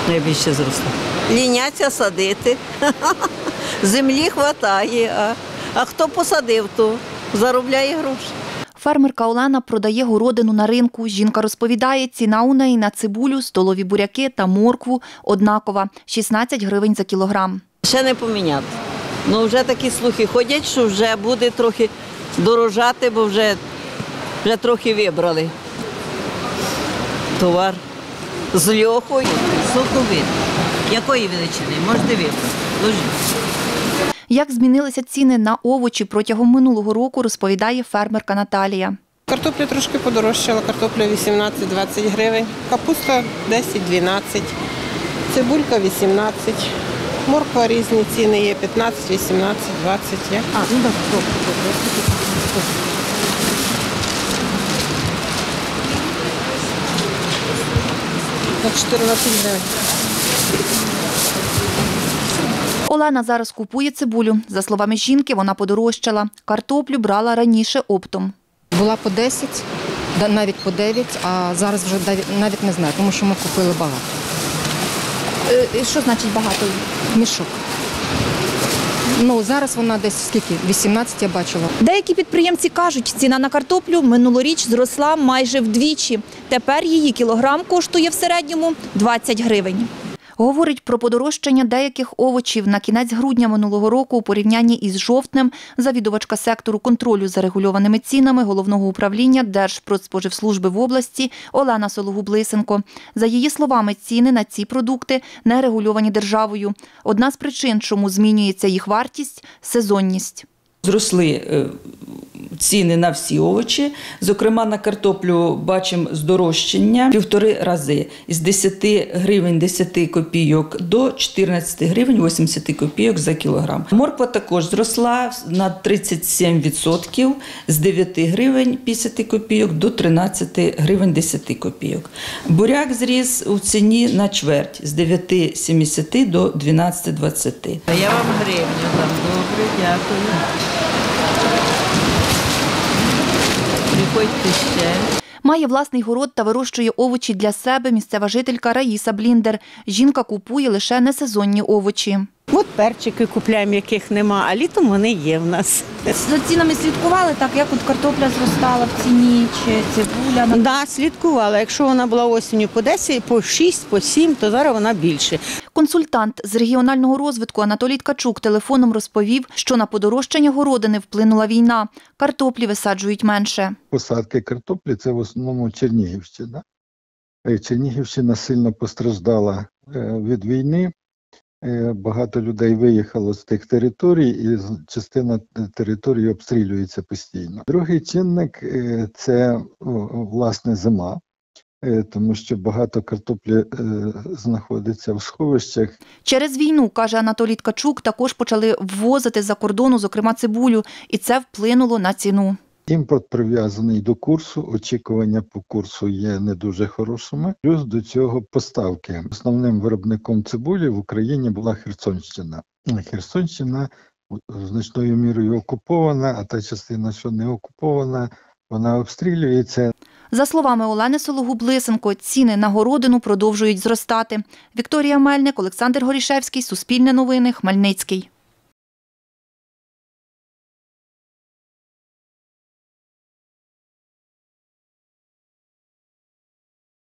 найбільше зросло. Ліняться садити. Землі вистачає, а хто посадив, то заробляє гроші. Фермерка Олена продає городину на ринку. Жінка розповідає, ціна у неї на цибулю, столові буряки та моркву однакова – 16 гривень за кілограм. Ще не поміняти. Ну, вже такі слухи ходять, що вже буде трохи дорожати, бо вже трохи вибрали товар з льохою. Соковит. Якої величини? Можете вибрати. Ложіть. Як змінилися ціни на овочі протягом минулого року, розповідає фермерка Наталія. Картопля трошки подорожчала, картопля 18-20 гривень, капуста 10-12, цибулька 18, морква різні ціни є, 15, 18, 20 є. На 14 гривень. Олена зараз купує цибулю. За словами жінки, вона подорожчала. Картоплю брала раніше оптом. Була по 10, навіть по 9, а зараз вже навіть не знаю, тому що ми купили багато. Що значить багато? Мішок. Ну, зараз вона десь скільки? 18 я бачила. Деякі підприємці кажуть, ціна на картоплю минулоріч зросла майже вдвічі. Тепер її кілограм коштує в середньому 20 гривень. Говорить про подорожчання деяких овочів на кінець грудня минулого року у порівнянні із жовтнем завідувачка сектору контролю за регульованими цінами Головного управління Держпродспоживслужби в області Олена Сологуб-Лисенко. За її словами, ціни на ці продукти не регульовані державою. Одна з причин, чому змінюється їх вартість – сезонність. Зросли ціни на всі овочі, зокрема на картоплю бачимо здорожчання 1,5 рази – з 10 гривень 10 копійок до 14 гривень 80 копійок за кілограм. Морква також зросла на 37% з 9 гривень 50 копійок до 13 гривень 10 копійок. Буряк зріс у ціні на чверть з 9,70 до 12,20. Я вам гривню дам. Добре, дякую. Приходьте ще. Має власний город та вирощує овочі для себе місцева жителька Раїса Бліндер. Жінка купує лише несезонні овочі. От перчики купляємо, яких нема, а літом вони є в нас. За цінами слідкували, так як от картопля зростала в ціні, чи цибуля? Да, слідкувала. Якщо вона була осінню по 10, по 6, по 7, то зараз вона більше. Консультант з регіонального розвитку Анатолій Ткачук телефоном розповів, що на подорожчання городини вплинула війна. Картоплі висаджують менше. Посадки картоплі – це в основному Чернігівщина. Чернігівщина сильно постраждала від війни. Багато людей виїхало з тих територій, і частина території обстрілюється постійно. Другий чинник – це, власне, зима, тому що багато картоплі знаходиться в сховищах. Через війну, каже Анатолій Ткачук, також почали ввозити з-за кордону, зокрема цибулю, і це вплинуло на ціну. Імпорт прив'язаний до курсу, очікування по курсу є не дуже хорошими. Плюс до цього поставки. Основним виробником цибулі в Україні була Херсонщина. Херсонщина значною мірою окупована, а та частина, що не окупована, вона обстрілюється. За словами Олени Сологуб-Лисенко, ціни на городину продовжують зростати. Вікторія Мельник, Олександр Горішевський, Суспільне новини, Хмельницький.